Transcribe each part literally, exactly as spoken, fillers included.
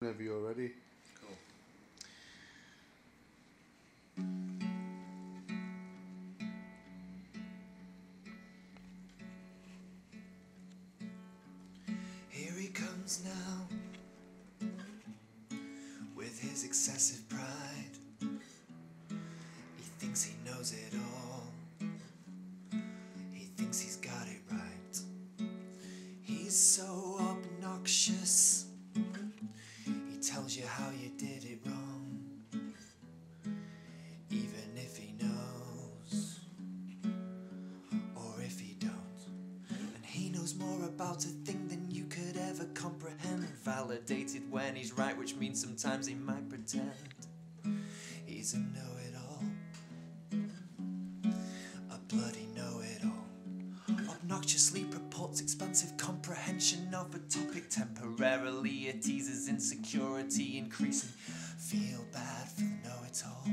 Whenever you're ready. Cool. Here he comes now, with his excessive pride. He thinks he knows it all. He thinks he's got it right. He's so obnoxious. He tells you how you did it wrong, even if he knows, or if he don't. And he knows more about a thing than you could ever comprehend. Validated when he's right, which means sometimes he might pretend he's a know-it-all, a bloody know-it-all. Obnoxiously purports expansive comprehension of a topic. Temporarily it eases insecurity, increasing feel bad for the know-it-all.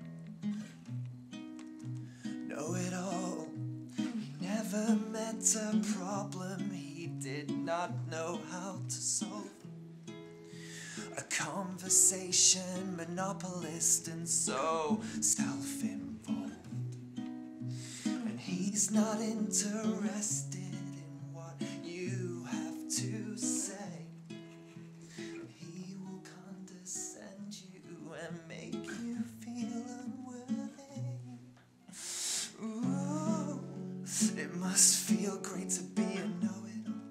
Know-it-all. He never met a problem he did not know how to solve. A conversation monopolist and so self-involved. And he's not interested in what you have to say. And he will condescend you and make you feel unworthy. Ooh, it must feel great to be a know-it-all.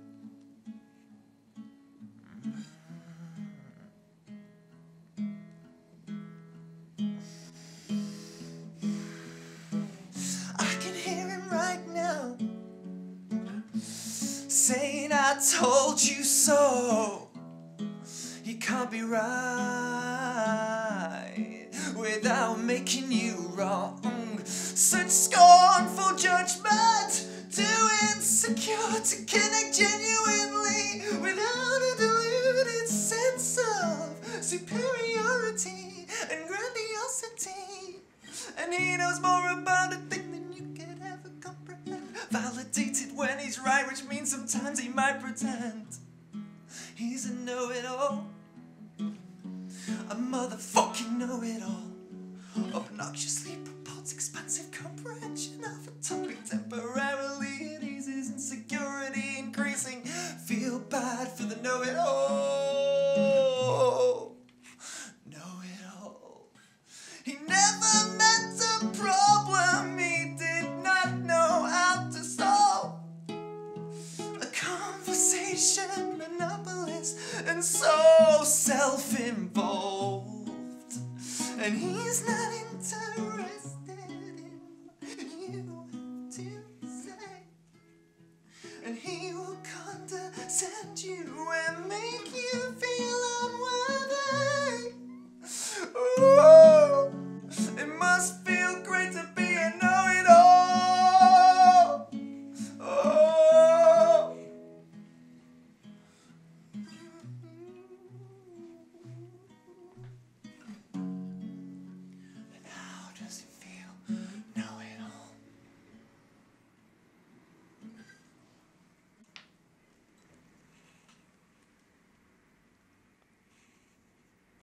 Saying I told you so. He can't be right without making you wrong. Such scornful judgment, too insecure to connect genuinely without a deluded sense of superiority and grandiosity. And he knows more about a thing than you could ever comprehend. Validated when he's right, which means sometimes he might pretend he's a know-it-all, a motherfucking know-it-all. Obnoxiously purports expansive comprehension of a topic. Temporarily it eases insecurity, increasing feel bad for the know-it-all. Know-it-all. He never meant a problem he did not know how to solve. A conversation monopolist and so self-involved. And he's not interested in what you have to say. And he will condescend you and make